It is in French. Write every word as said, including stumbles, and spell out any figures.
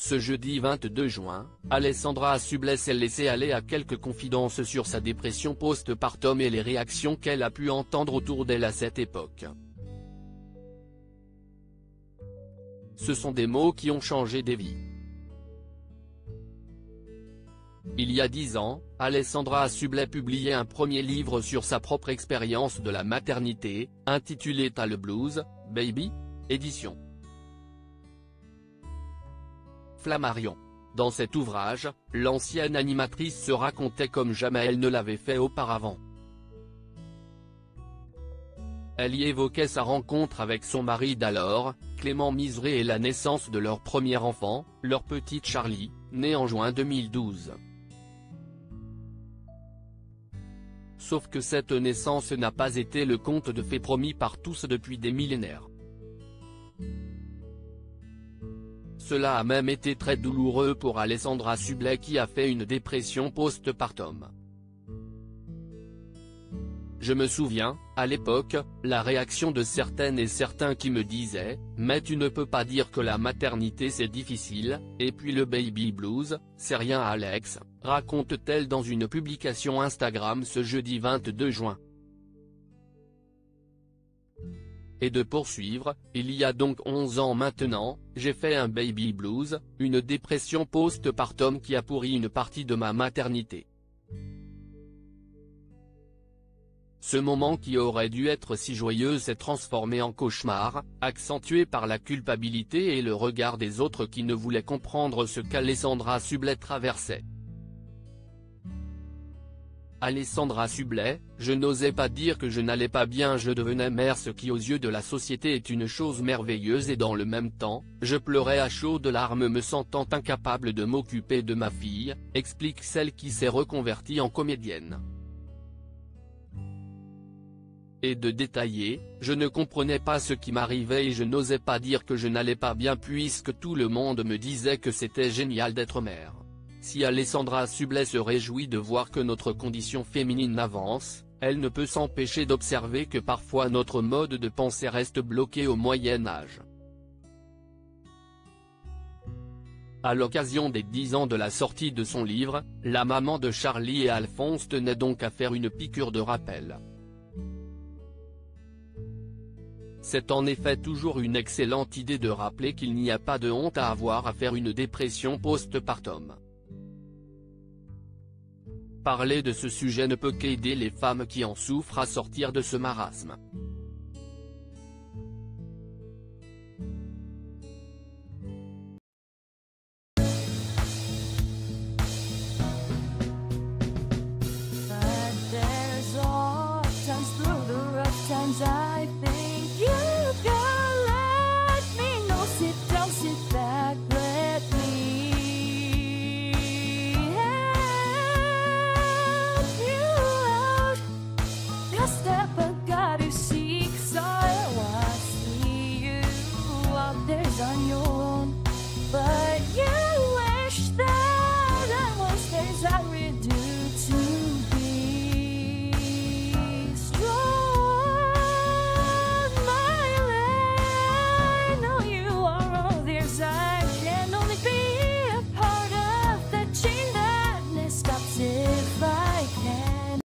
Ce jeudi vingt-deux juin, Alessandra Sublet s'est laissée aller à quelques confidences sur sa dépression post-partum et les réactions qu'elle a pu entendre autour d'elle à cette époque. Ce sont des mots qui ont changé des vies. Il y a dix ans, Alessandra Sublet publiait un premier livre sur sa propre expérience de la maternité, intitulé T'as le blues, baby ? Édition Flammarion. Dans cet ouvrage, l'ancienne animatrice se racontait comme jamais elle ne l'avait fait auparavant. Elle y évoquait sa rencontre avec son mari d'alors, Clément Miseré, et la naissance de leur premier enfant, leur petite Charlie, née en juin deux mille douze. Sauf que cette naissance n'a pas été le conte de fées promis par tous depuis des millénaires. Cela a même été très douloureux pour Alessandra Sublet qui a fait une dépression post-partum. Je me souviens, à l'époque, la réaction de certaines et certains qui me disaient « Mais tu ne peux pas dire que la maternité c'est difficile, et puis le baby blues, c'est rien Alex », raconte-t-elle dans une publication Instagram ce jeudi vingt-deux juin. Et de poursuivre, il y a donc onze ans maintenant, j'ai fait un baby blues, une dépression post-partum qui a pourri une partie de ma maternité. Ce moment qui aurait dû être si joyeux s'est transformé en cauchemar, accentué par la culpabilité et le regard des autres qui ne voulaient comprendre ce qu'Alessandra Sublet traversait. Alessandra Sublet, je n'osais pas dire que je n'allais pas bien, je devenais mère, ce qui aux yeux de la société est une chose merveilleuse, et dans le même temps, je pleurais à chaudes larmes me sentant incapable de m'occuper de ma fille, explique celle qui s'est reconvertie en comédienne. Et de détailler, je ne comprenais pas ce qui m'arrivait et je n'osais pas dire que je n'allais pas bien puisque tout le monde me disait que c'était génial d'être mère. Si Alessandra Sublet se réjouit de voir que notre condition féminine avance, elle ne peut s'empêcher d'observer que parfois notre mode de pensée reste bloqué au Moyen Âge. À l'occasion des dix ans de la sortie de son livre, la maman de Charlie et Alphonse tenait donc à faire une piqûre de rappel. C'est en effet toujours une excellente idée de rappeler qu'il n'y a pas de honte à avoir à faire une dépression post-partum. Parler de ce sujet ne peut qu'aider les femmes qui en souffrent à sortir de ce marasme.